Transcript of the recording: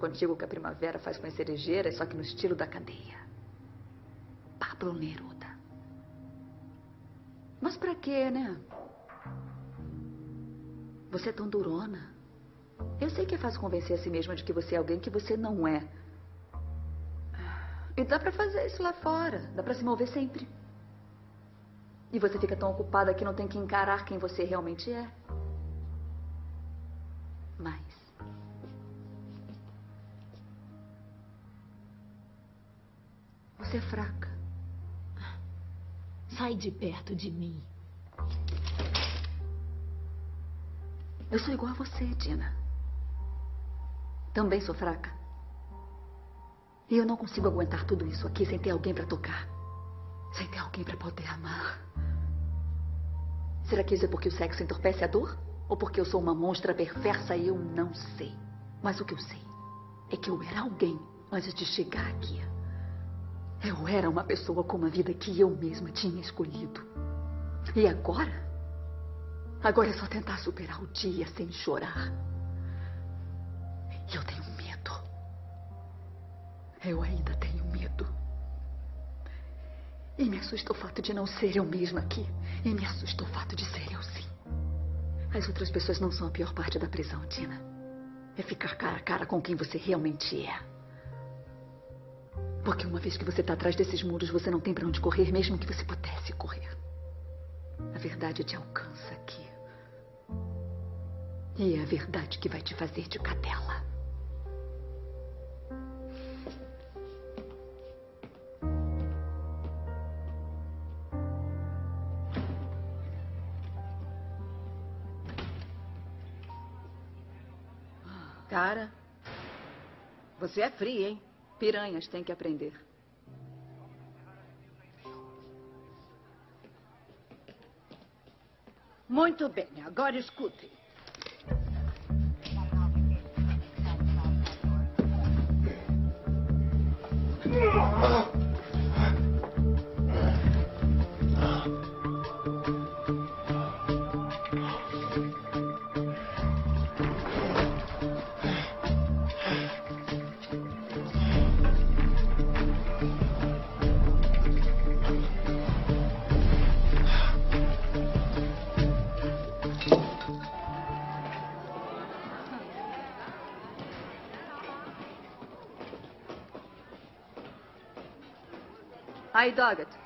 contigo o que a primavera faz com as cerejeiras, só que no estilo da cadeia. Pablo Neruda. Mas pra quê, né? Você é tão durona. Eu sei que é fácil convencer a si mesma de que você é alguém que você não é. E dá pra fazer isso lá fora. Dá pra se mover sempre. E você fica tão ocupada que não tem que encarar quem você realmente é. Mas você é fraca. Sai de perto de mim. Eu sou igual a você, Dina. Também sou fraca. E eu não consigo aguentar tudo isso aqui sem ter alguém pra tocar. Sem ter alguém pra poder amar. Será que isso é porque o sexo entorpece a dor? Ou porque eu sou uma monstra perversa e eu não sei? Mas o que eu sei é que eu era alguém antes de chegar aqui. Eu era uma pessoa com uma vida que eu mesma tinha escolhido. E agora? Agora é só tentar superar o dia sem chorar. E eu tenho medo. Eu ainda tenho medo. E me assusta o fato de não ser eu mesma aqui. E me assusta o fato de ser eu sim. As outras pessoas não são a pior parte da prisão, Tina. É ficar cara a cara com quem você realmente é. Porque uma vez que você está atrás desses muros, você não tem pra onde correr, mesmo que você pudesse correr. A verdade te alcança aqui. E é a verdade que vai te fazer de cadela. Cara, você é fria, hein? Piranhas têm que aprender. Muito bem, agora escute. Aí, Doggett.